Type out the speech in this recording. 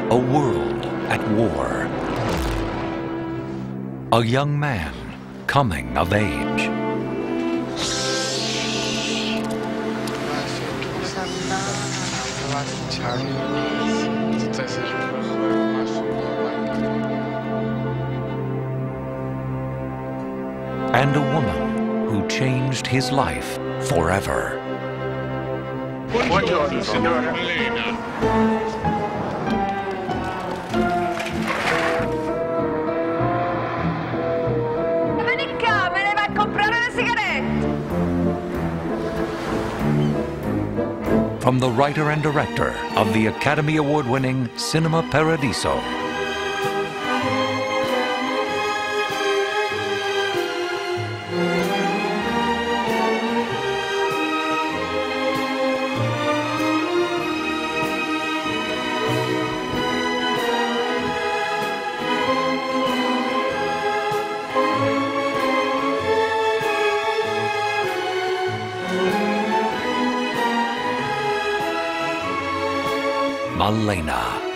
A world at war. A young man coming of age. And a woman who changed his life forever. Buongiorno, signora Elena. Vieni qua, me ne vai a comprare le sigarette. From the writer and director of the Academy Award-winning Cinema Paradiso. Malena.